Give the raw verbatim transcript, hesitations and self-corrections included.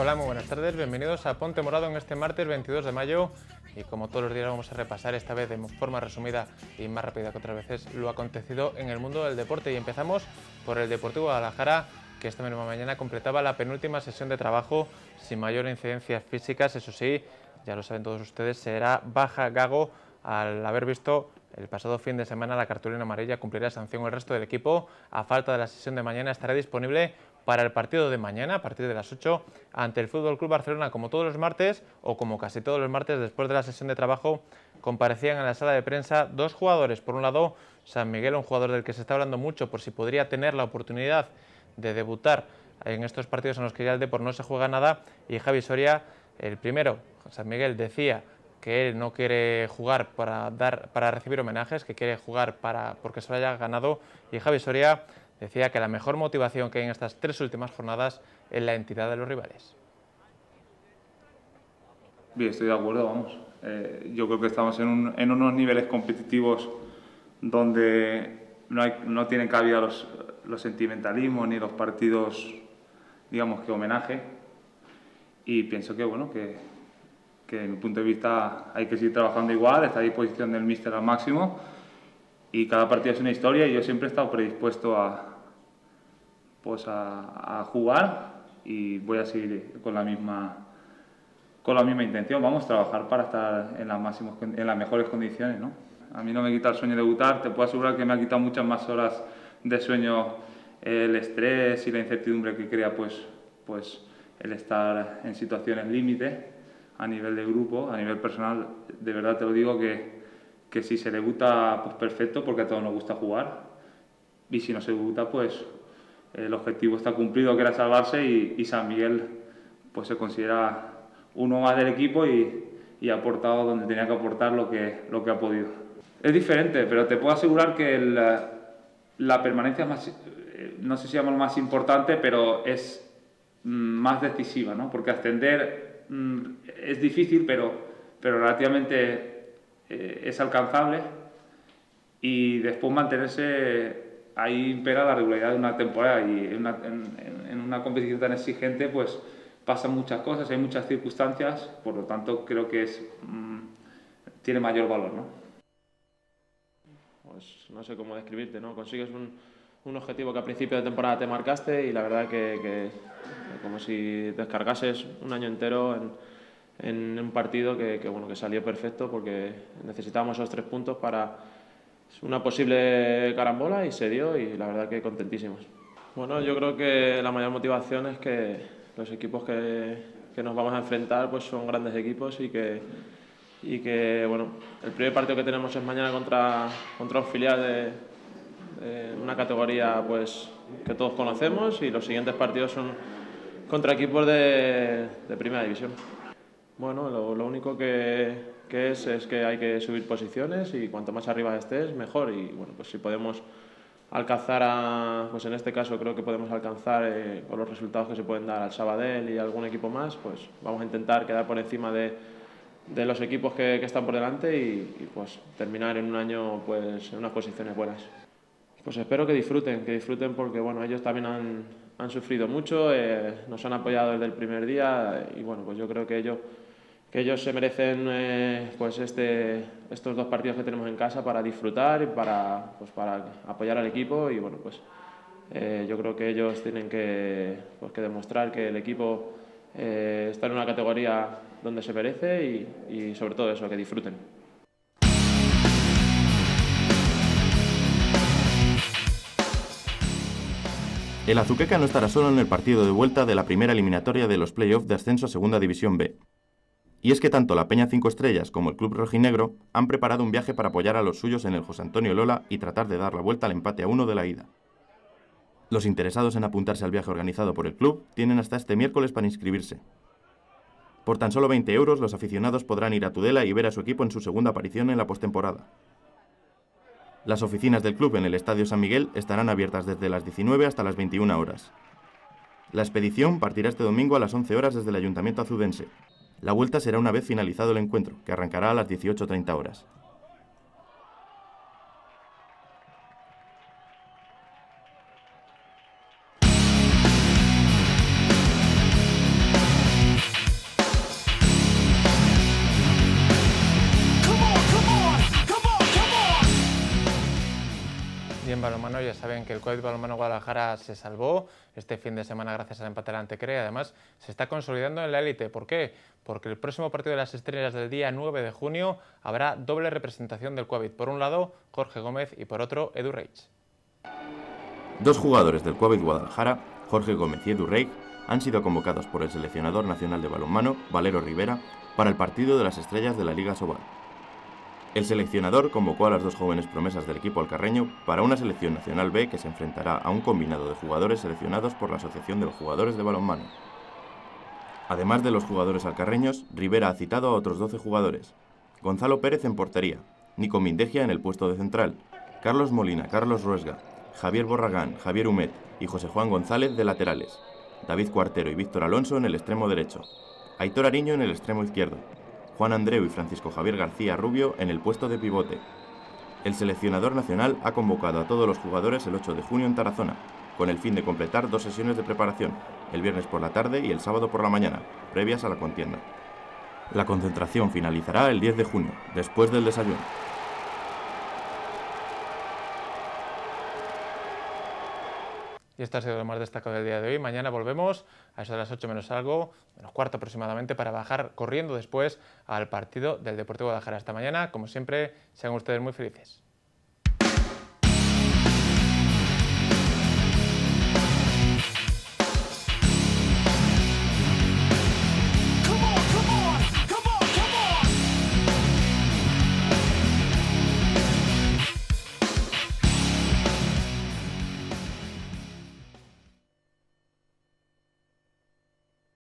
Hola, muy buenas tardes, bienvenidos a Ponte Morado en este martes veintidós de mayo y como todos los días vamos a repasar esta vez de forma resumida y más rápida que otras veces lo acontecido en el mundo del deporte y empezamos por el Deportivo Guadalajara, que esta misma mañana completaba la penúltima sesión de trabajo sin mayor incidencias físicas. Eso sí, ya lo saben todos ustedes, será baja Gago al haber visto el pasado fin de semana la cartulina amarilla. Cumplirá sanción el resto del equipo. A falta de la sesión de mañana estará disponible para el partido de mañana a partir de las ocho ante el Fútbol Club Barcelona. Como todos los martes o como casi todos los martes después de la sesión de trabajo comparecían en la sala de prensa dos jugadores. Por un lado, San Miguel, un jugador del que se está hablando mucho por si podría tener la oportunidad de debutar en estos partidos en los que ya el Depor no se juega nada, y Javi Soria, el primero. San Miguel decía que él no quiere jugar para, dar, para recibir homenajes, que quiere jugar para, porque se lo haya ganado, y Javi Soria decía que la mejor motivación que hay en estas tres últimas jornadas es la entidad de los rivales. Bien, estoy de acuerdo, vamos. Eh, yo creo que estamos en, un, en unos niveles competitivos donde no, hay, no tienen cabida los, los sentimentalismos ni los partidos, digamos, que homenaje. Y pienso que, bueno, que, que desde mi punto de vista hay que seguir trabajando igual, está a disposición del míster al máximo. Y cada partido es una historia y yo siempre he estado predispuesto a, pues a, a jugar y voy a seguir con la misma con la misma intención. Vamos a trabajar para estar en las, máximos, en las mejores condiciones, ¿no? A mí no me quita el sueño de debutar, te puedo asegurar que me ha quitado muchas más horas de sueño el estrés y la incertidumbre que crea pues, pues el estar en situaciones límite a nivel de grupo, a nivel personal. De verdad te lo digo que que si se debuta, pues perfecto, porque a todos nos gusta jugar, y si no se debuta, pues el objetivo está cumplido, que era salvarse, y, y San Miguel pues se considera uno más del equipo y, y ha aportado donde tenía que aportar lo que, lo que ha podido. Es diferente, pero te puedo asegurar que el, la permanencia es más, no sé si llamo más importante, pero es más decisiva, ¿no? Porque ascender mmm, es difícil, pero, pero relativamente es alcanzable, y después mantenerse ahí impera la regularidad de una temporada, y en una, en, en una competición tan exigente pues pasan muchas cosas, hay muchas circunstancias, por lo tanto creo que es mmm, tiene mayor valor, ¿no? Pues no sé cómo describirte, ¿no? Consigues un, un objetivo que a principio de temporada te marcaste y la verdad que, que como si descargases un año entero en en un partido que, que, bueno, que salió perfecto, porque necesitábamos esos tres puntos para una posible carambola y se dio, y la verdad que contentísimos. Bueno, yo creo que la mayor motivación es que los equipos que, que nos vamos a enfrentar pues son grandes equipos, y que, y que bueno, el primer partido que tenemos es mañana contra, contra un filial de, de una categoría pues que todos conocemos, y los siguientes partidos son contra equipos de, de primera división. Bueno, lo, lo único que, que es es que hay que subir posiciones, y cuanto más arriba estés, mejor. Y bueno, pues si podemos alcanzar a, pues en este caso creo que podemos alcanzar eh, con los resultados que se pueden dar al Sabadell y algún equipo más, pues vamos a intentar quedar por encima de, de los equipos que, que están por delante, y, y pues terminar en un año pues en unas posiciones buenas. Pues espero que disfruten, que disfruten porque bueno, ellos también han, han sufrido mucho, eh, nos han apoyado desde el primer día, y bueno, pues yo creo que ellos que ellos se merecen eh, pues este, estos dos partidos que tenemos en casa para disfrutar y para, pues para apoyar al equipo, y bueno, pues eh, yo creo que ellos tienen que, pues, que demostrar que el equipo eh, está en una categoría donde se merece, y, y sobre todo eso, que disfruten. El Azuqueca no estará solo en el partido de vuelta de la primera eliminatoria de los play-offs de ascenso a Segunda División B. Y es que tanto la Peña Cinco Estrellas como el Club Rojinegro han preparado un viaje para apoyar a los suyos en el José Antonio Lola y tratar de dar la vuelta al empate a uno de la ida. Los interesados en apuntarse al viaje organizado por el club tienen hasta este miércoles para inscribirse. Por tan solo veinte euros, los aficionados podrán ir a Tudela y ver a su equipo en su segunda aparición en la postemporada. Las oficinas del club en el Estadio San Miguel estarán abiertas desde las diecinueve hasta las veintiuna horas. La expedición partirá este domingo a las once horas desde el Ayuntamiento azudense. La vuelta será una vez finalizado el encuentro, que arrancará a las dieciocho treinta horas. Y en balonmano ya saben que el Covid Balonmano Guadalajara se salvó este fin de semana gracias al empate al Antequera y además se está consolidando en la élite. ¿Por qué? Porque el próximo partido de las estrellas del día nueve de junio habrá doble representación del Covid. Por un lado, Jorge Gómez y por otro, Edu Reig. Dos jugadores del Covid Guadalajara, Jorge Gómez y Edu Reig, han sido convocados por el seleccionador nacional de balonmano, Valero Rivera, para el partido de las estrellas de la Liga Sobal. El seleccionador convocó a las dos jóvenes promesas del equipo alcarreño para una selección nacional B que se enfrentará a un combinado de jugadores seleccionados por la Asociación de los Jugadores de Balonmano. Además de los jugadores alcarreños, Rivera ha citado a otros doce jugadores: Gonzalo Pérez en portería, Nico Mindegia en el puesto de central, Carlos Molina, Carlos Ruesga, Javier Borragán, Javier Humet y José Juan González de laterales, David Cuartero y Víctor Alonso en el extremo derecho, Aitor Ariño en el extremo izquierdo, Juan Andreu y Francisco Javier García Rubio en el puesto de pivote. El seleccionador nacional ha convocado a todos los jugadores el ocho de junio en Tarazona, con el fin de completar dos sesiones de preparación, el viernes por la tarde y el sábado por la mañana, previas a la contienda. La concentración finalizará el diez de junio, después del desayuno. Y esto ha sido lo más destacado del día de hoy. Mañana volvemos a eso de las ocho menos algo, menos cuarto aproximadamente, para bajar corriendo después al partido del Deportivo Guadalajara. Hasta mañana, como siempre, sean ustedes muy felices.